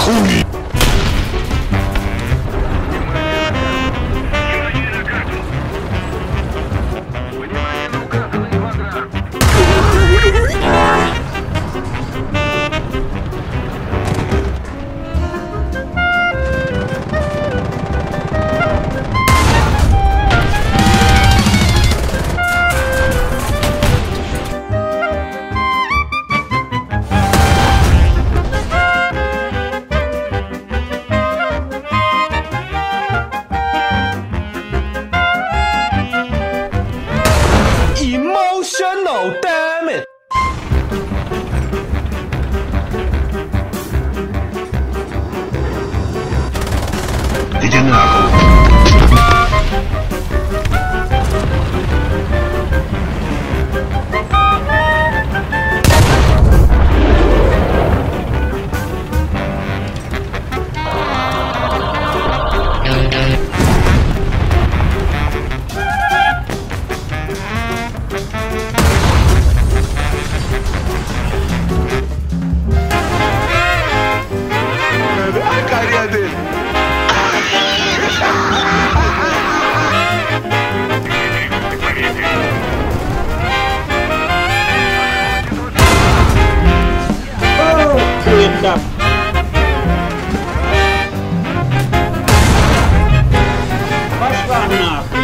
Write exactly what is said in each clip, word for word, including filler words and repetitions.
Хуй! Emotional, damn it! Иди нахуй! Да. Пошла нахуй.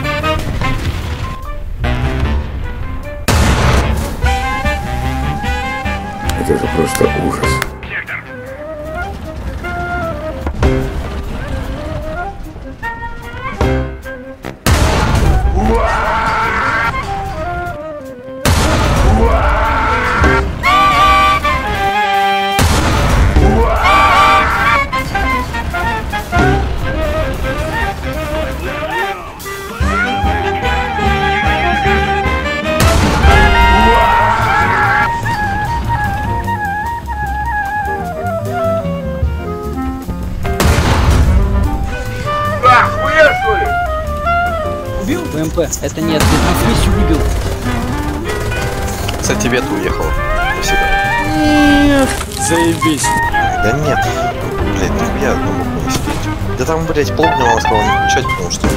Это же просто ужас. Убил? ВМП. Это нет, ты смесью выбил. Кстати, тебе ты уехала. Спасибо. Нет. Заебись. Да нет. Блять, нихуя одну букву не сидеть. Да там, блять, полдня он сказал не включать, потому что...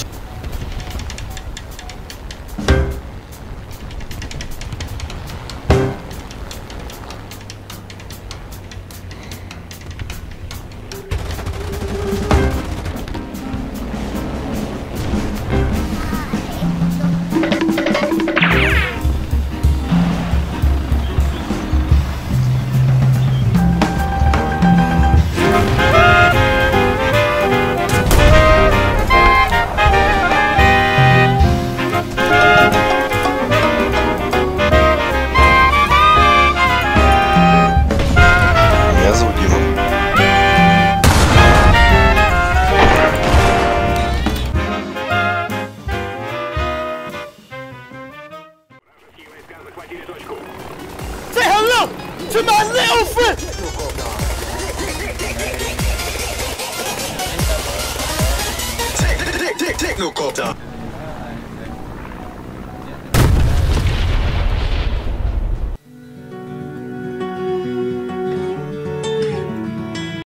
Say hello to my little friend! Technocopter!